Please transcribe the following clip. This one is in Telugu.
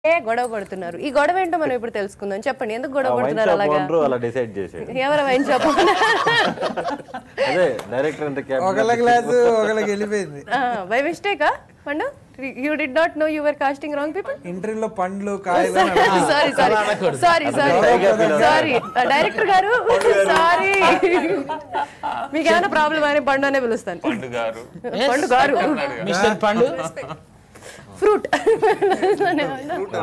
గొడవ పడుతున్నారు. ఈ గొడవ ఏంటో మనం ఇప్పుడు తెలుసుకుందాం. చెప్పండి, ఎందుకు గొడవ పడుతున్నారు? అలా డిసైడ్ చేశారు. ఎవరు వైన్ షాప్? అదే డైరెక్టర్ అంత ఒకళ్ళ గ్లాసు ఒకళ్ళకి వెళ్ళిపోయింది. బై మిస్టేక్ పండు, you did not know you were casting wrong people. ఇంటర్వ్యూలో పండ్లు కాయలు సారీ డైరెక్టర్ గారు, సారీ. మీకు ఏమైనా ప్రాబ్లం అని పండు అనే పిలుస్తాను. పండు గారు మిస్టర్ పండు ఫ్రూట్